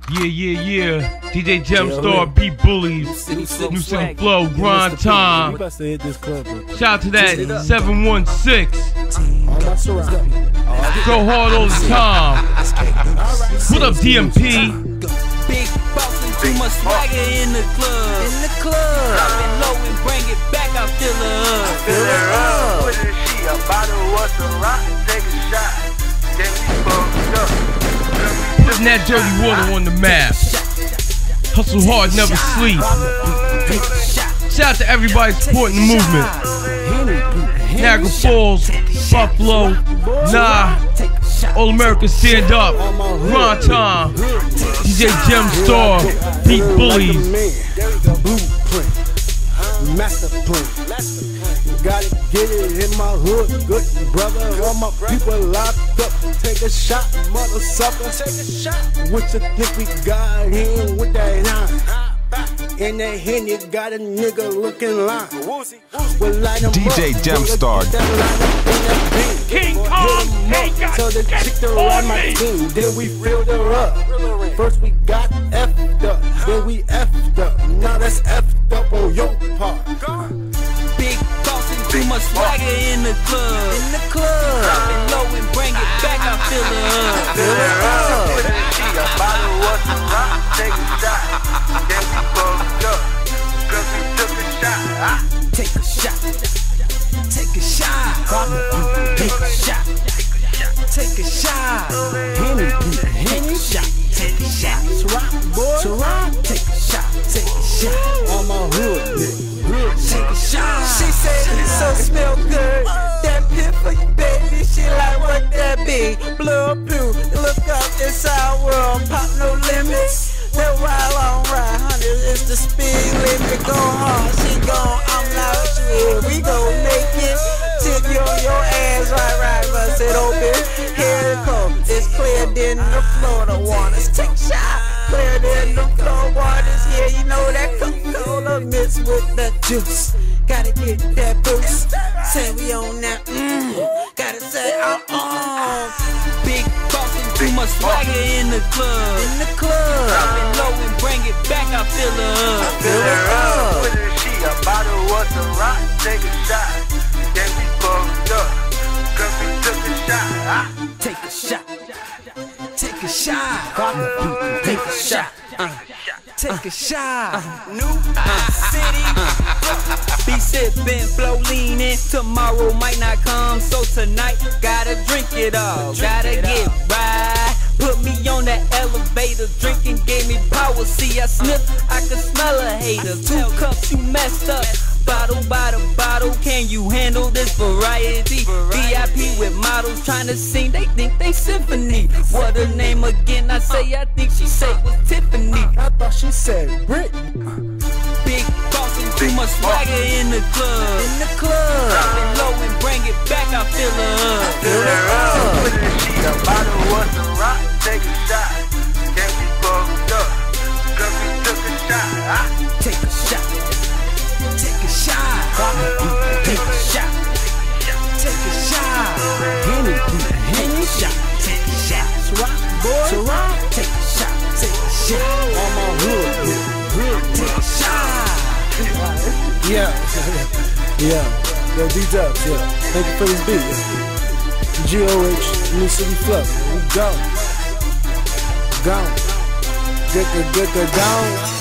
Yeah. DJ GEMSTARR, beat bullies. Newcityflo, grind time. Shout out to that 716. Go hard all the time. What up, DMP? Big boss and too much swagger in the club. Drop it low and bring it back. I feel her up. Put in she a bottle of some rock, take a shot. Then we fucked up. Putting that dirty water on the map. Hustle hard, never sleep. Shout out to everybody supporting the movement. Niagara Falls, Buffalo, All America stand up. Grind time. DJ GEMSTARR, beat bullies. Master plan. Gotta get it in my hood, good brother. All my people locked up. Take a shot, mother sucker. Take a shot. What you think we got in with that nine? In that hand, you got a nigga looking line. DJ GEMSTARR. King Kong, ain't got so the chick to run my team. Then we filled her up. First we got effed up, then we effed up. Now that's effed up on your part. Big boss and too much swagger in the club. Drop it low and bring it back. I feel her up. Put in she a bottle of some rock, take a shot. Then we fucked up, cause we took a shot. Take a shot. Take a shot. Take a shot. Take a shot. Henny shot. Take a shot. Ciroc. Take a shot. Take a shot. On my hood, Take a shot. She said it so smell good. That pit for you, baby. She like what that be. Blue pill. Look up this our world. Pop no limits. That wild on ride, honey. It's the speed limit. Go hard. She gone. I'm not sure. We gon' make it. Tip you on your ass. Right. Bust it open. Here it comes. It's clear than the Florida waters. Take a shot. Clear than the Florida waters. Yeah, you know that Coca-Cola mixed with the juice. Gotta get that boost. Say we on that. Gotta say Big boss and too much swagger in the club. Drop it low and bring it back. I feel her up. Put in she a bottle of some rock, take a shot. Then we fucked up, cause we took a shot. Take a shot. Take a shot. Take a shot. Take a shot. New City. Be sippin', flow leanin'. Tomorrow might not come, so tonight gotta drink it all. Gotta get right. Put me on that elevator, drinking gave me power. See, I sniff, I can smell a hater. 2 cups, you messed up. Bottle by the bottle, can you handle this variety? VIP with models trying to sing, they think they symphony. What her name again? I think she said was Tiffany. I thought she said Brit. Big boss and too much swagger in the club. Drop it low and bring it back. I feel her up. Put in she a bottle of some rock, take a shot. Then we fucked up, cause we took a shot. Take a shot. Take a shot. Take a shot. Take a shot. Henny shot. Take a shot. Ciroc. Take a shot. Take a shot. On my hood, Take a shot. Yeah. Yo, D-Dubs, yeah. Thank you for this beat. G.O.H. Newcityflo. We go. Gone. Good, gone.